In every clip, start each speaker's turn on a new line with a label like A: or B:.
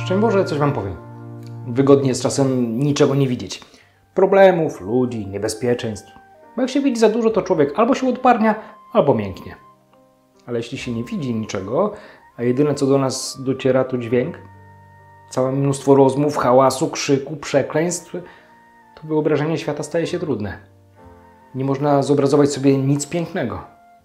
A: Szczęść Boże, coś Wam powiem. Wygodnie jest czasem niczego nie widzieć. Problemów, ludzi, niebezpieczeństw. Bo jak się widzi za dużo, to człowiek albo się odparnia, albo mięknie. Ale jeśli się nie widzi niczego, a jedyne co do nas dociera to dźwięk, całe mnóstwo rozmów, hałasu, krzyku, przekleństw, to wyobrażenie świata staje się trudne. Nie można zobrazować sobie nic pięknego.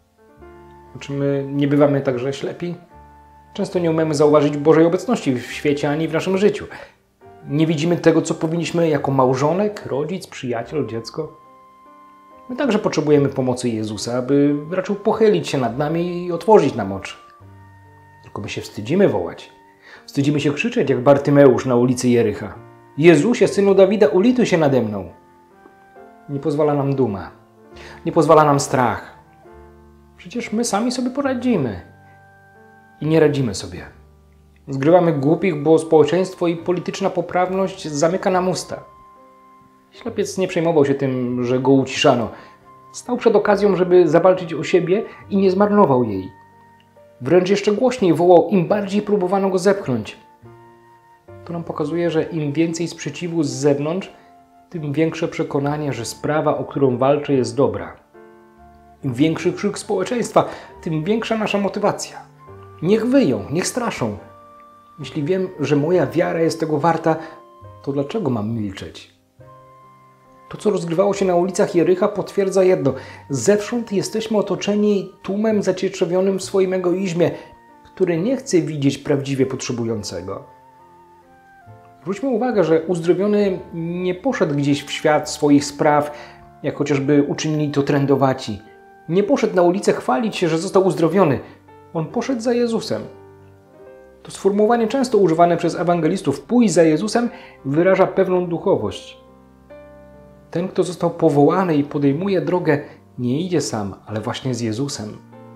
A: Czy my nie bywamy także ślepi? Często nie umiemy zauważyć Bożej obecności w świecie ani w naszym życiu. Nie widzimy tego, co powinniśmy jako małżonek, rodzic, przyjaciel, dziecko. My także potrzebujemy pomocy Jezusa, aby raczył pochylić się nad nami i otworzyć nam oczy. Tylko my się wstydzimy wołać. Wstydzimy się krzyczeć jak Bartymeusz na ulicy Jericha. Jezusie, Synu Dawida, ulituj się nade mną. Nie pozwala nam duma. Nie pozwala nam strach. Przecież my sami sobie poradzimy. I nie radzimy sobie. Zgrywamy głupich, bo społeczeństwo i polityczna poprawność zamyka nam usta. Ślepiec nie przejmował się tym, że go uciszano. Stał przed okazją, żeby zawalczyć o siebie i nie zmarnował jej. Wręcz jeszcze głośniej wołał, im bardziej próbowano go zepchnąć. To nam pokazuje, że im więcej sprzeciwu z zewnątrz, tym większe przekonanie, że sprawa, o którą walczę, jest dobra. Im większy krzyk społeczeństwa, tym większa nasza motywacja. Niech wyją, niech straszą. Jeśli wiem, że moja wiara jest tego warta, to dlaczego mam milczeć? To, co rozgrywało się na ulicach Jericha, potwierdza jedno. Zewsząd jesteśmy otoczeni tłumem zacietrzewionym w swoim egoizmie, który nie chce widzieć prawdziwie potrzebującego. Zwróćmy uwagę, że uzdrowiony nie poszedł gdzieś w świat swoich spraw, jak chociażby uczynili to trędowaci. Nie poszedł na ulicę chwalić się, że został uzdrowiony. On poszedł za Jezusem. To sformułowanie często używane przez ewangelistów pójść za Jezusem wyraża pewną duchowość. Ten, kto został powołany i podejmuje drogę, nie idzie sam, ale właśnie z Jezusem.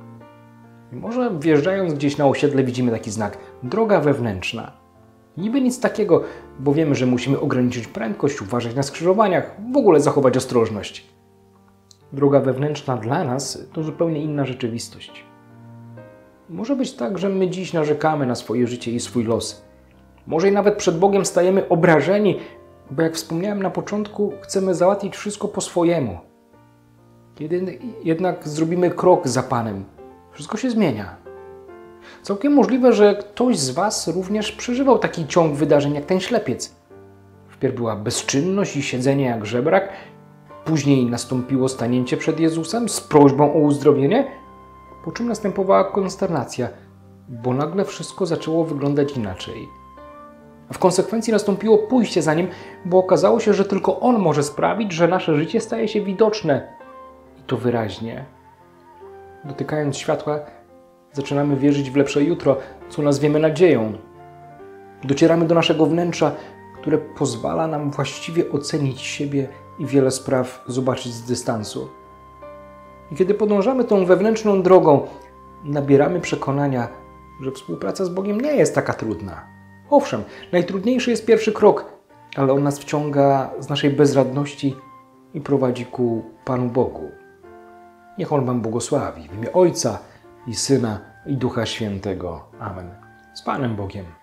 A: I może wjeżdżając gdzieś na osiedle widzimy taki znak – droga wewnętrzna. Niby nic takiego, bo wiemy, że musimy ograniczyć prędkość, uważać na skrzyżowaniach, w ogóle zachować ostrożność. Droga wewnętrzna dla nas to zupełnie inna rzeczywistość. Może być tak, że my dziś narzekamy na swoje życie i swój los. Może i nawet przed Bogiem stajemy obrażeni, bo jak wspomniałem na początku, chcemy załatwić wszystko po swojemu. Kiedy jednak zrobimy krok za Panem, wszystko się zmienia. Całkiem możliwe, że ktoś z Was również przeżywał taki ciąg wydarzeń jak ten ślepiec. Wpierw była bezczynność i siedzenie jak żebrak, później nastąpiło stanięcie przed Jezusem z prośbą o uzdrowienie, po czym następowała konsternacja, bo nagle wszystko zaczęło wyglądać inaczej. A w konsekwencji nastąpiło pójście za Nim, bo okazało się, że tylko On może sprawić, że nasze życie staje się widoczne. I to wyraźnie. Dotykając światła, zaczynamy wierzyć w lepsze jutro, co nazwiemy nadzieją. Docieramy do naszego wnętrza, które pozwala nam właściwie ocenić siebie i wiele spraw zobaczyć z dystansu. I kiedy podążamy tą wewnętrzną drogą, nabieramy przekonania, że współpraca z Bogiem nie jest taka trudna. Owszem, najtrudniejszy jest pierwszy krok, ale on nas wciąga z naszej bezradności i prowadzi ku Panu Bogu. Niech On Wam błogosławi w imię Ojca i Syna i Ducha Świętego. Amen. Z Panem Bogiem.